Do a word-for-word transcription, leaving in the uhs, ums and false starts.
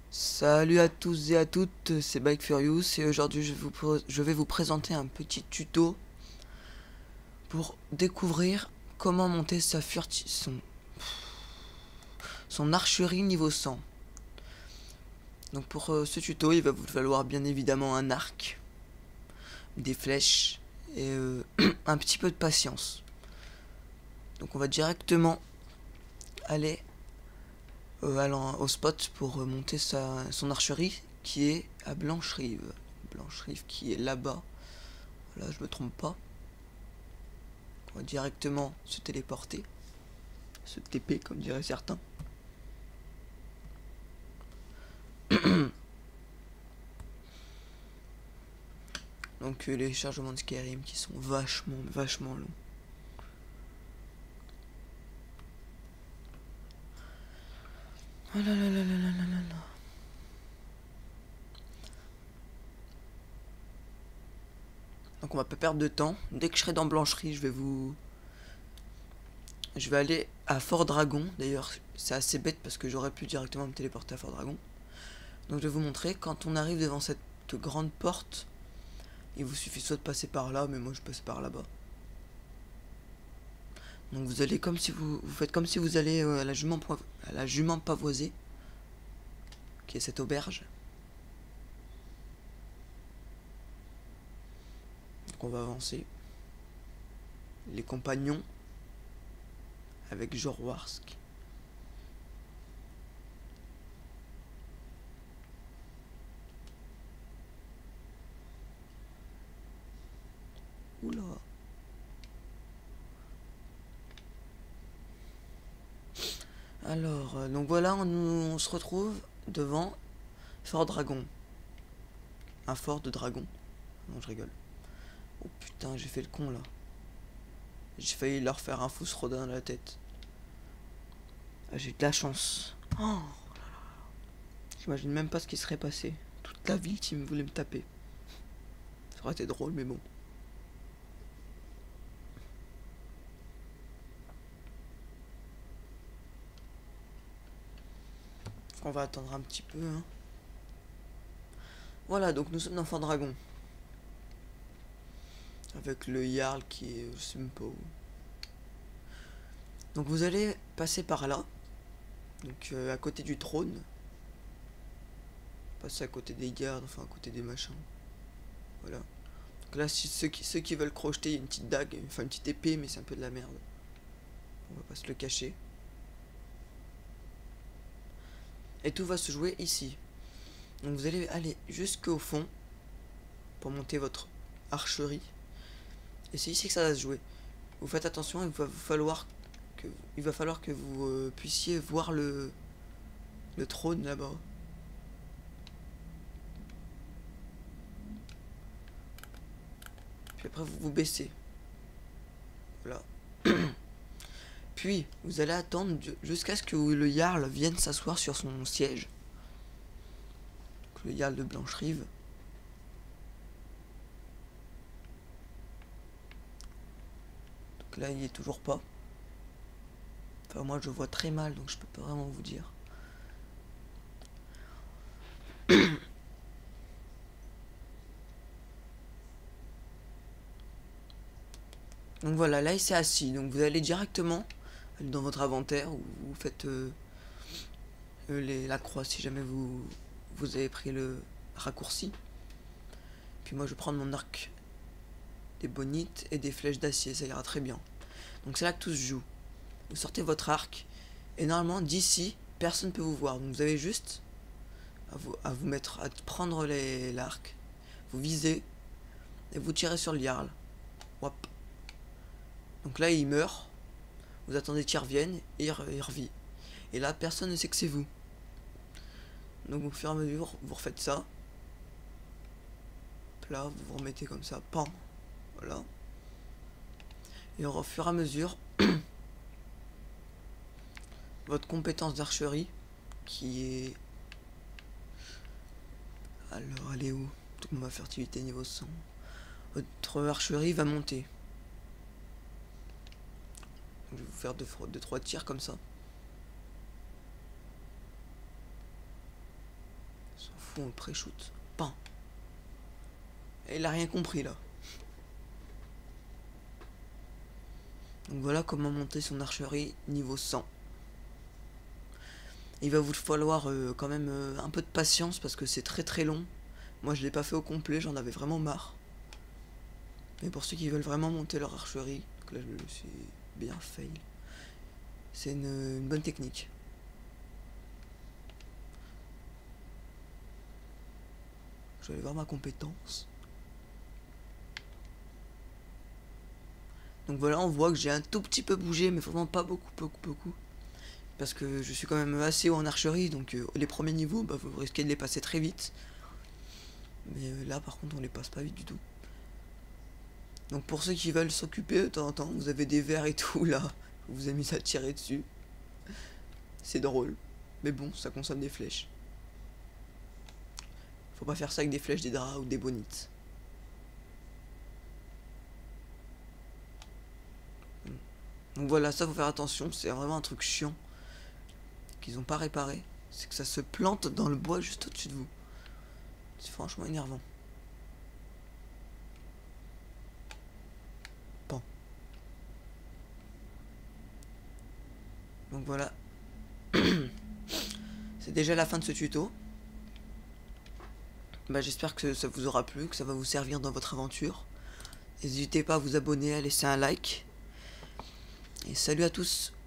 Salut à tous et à toutes, c'est Bike Furious et aujourd'hui je, vous pr- je vais vous présenter un petit tuto pour découvrir comment monter sa furti son, son archerie niveau cent. Donc pour euh, ce tuto il va vous falloir bien évidemment un arc, des flèches et euh, un petit peu de patience. Donc on va directement aller euh, allant au spot pour euh, monter sa, son archerie qui est à Blancherive. Blancherive qui est là-bas. Voilà, je me trompe pas. On va directement se téléporter, se T P comme diraient certains. Donc euh, les chargements de Skyrim qui sont vachement, vachement longs. Oh là là là là là là là. Donc on va pas perdre de temps. Dès que je serai dans Blancherie, je vais vous... Je vais aller à Fort Dragon. D'ailleurs, c'est assez bête parce que j'aurais pu directement me téléporter à Fort Dragon. Donc je vais vous montrer, quand on arrive devant cette grande porte, il vous suffit soit de passer par là, mais moi je passe par là-bas. Donc vous allez comme si vous... Vous faites comme si vous allez euh, à la jument, à la jument pavoisée, qui est cette auberge. Donc on va avancer. Les compagnons avec Jorwarsk. Oula. Alors, euh, donc voilà, on, on se retrouve devant Fort Dragon. Un fort de dragon. Non, je rigole. Oh putain, j'ai fait le con là. J'ai failli leur faire un fousse rodin dans la tête. Ah, j'ai de la chance. Oh, j'imagine même pas ce qui serait passé. Toute la ville qui me voulait me taper. Ça aurait été drôle, mais bon. On va attendre un petit peu. Hein. Voilà, donc nous sommes dans Fort Dragon. Avec le Jarl qui est... Je sais même pas où. Donc vous allez passer par là. Donc euh, à côté du trône. Passer à côté des gardes, enfin à côté des machins. Voilà. Donc là, si ceux, qui, ceux qui veulent crocheter, il y a une petite dague, enfin une petite épée, mais c'est un peu de la merde. On va pas se le cacher. Et tout va se jouer ici. Donc vous allez aller jusqu'au fond pour monter votre archerie. Et c'est ici que ça va se jouer. Vous faites attention, il va vous falloir que, il va falloir que vous euh, puissiez voir le, le trône là-bas. Puis après vous vous baissez. Voilà. Puis vous allez attendre jusqu'à ce que le Jarl vienne s'asseoir sur son siège. Donc, le Jarl de Blancherive. Donc là il est toujours pas. Enfin moi je vois très mal donc je peux pas vraiment vous dire. Donc voilà, là il s'est assis. Donc vous allez directement dans votre inventaire où vous faites euh, les, la croix si jamais vous, vous avez pris le raccourci. Puis moi je vais prendre mon arc, des bonites et des flèches d'acier, ça ira très bien. Donc c'est là que tout se joue. Vous sortez votre arc et normalement d'ici personne ne peut vous voir. Donc vous avez juste à vous, à vous mettre, à prendre l'arc, vous visez et vous tirez sur le Jarl. Hop. Donc là il meurt, vous attendez qu'il revienne et il, il revit. Et là personne ne sait que c'est vous. Donc au fur et à mesure vous refaites ça. Là vous vous remettez comme ça, pan. Voilà. Et au fur et à mesure votre compétence d'archerie qui est... Alors elle est où? Donc ma fertilité niveau cent. Votre archerie va monter. Je vais vous faire deux trois tirs comme ça. S'en fout, on le pré-shoot. Pain. Et il a rien compris là. Donc voilà comment monter son archerie niveau cent. Il va vous falloir euh, quand même euh, un peu de patience parce que c'est très très long. Moi je l'ai pas fait au complet, j'en avais vraiment marre. Mais pour ceux qui veulent vraiment monter leur archerie, donc là je le suis bien fail. C'est une, une bonne technique. Je vais aller voir ma compétence. Donc voilà, on voit que j'ai un tout petit peu bougé, mais vraiment pas beaucoup, beaucoup, beaucoup. Parce que je suis quand même assez haut en archerie, donc euh, les premiers niveaux, bah, vous risquez de les passer très vite. Mais euh, là, par contre, on les passe pas vite du tout. Donc pour ceux qui veulent s'occuper de temps en temps, vous avez des verres et tout là, vous vous amusez à tirer dessus. C'est drôle. Mais bon, ça consomme des flèches. Faut pas faire ça avec des flèches, des draps ou des bonites. Donc voilà, ça faut faire attention, c'est vraiment un truc chiant qu'ils ont pas réparé. C'est que ça se plante dans le bois juste au-dessus de vous. C'est franchement énervant. Bon. Donc voilà. C'est déjà la fin de ce tuto. Bah, j'espère que ça vous aura plu, que ça va vous servir dans votre aventure. N'hésitez pas à vous abonner, à laisser un like. Et salut à tous.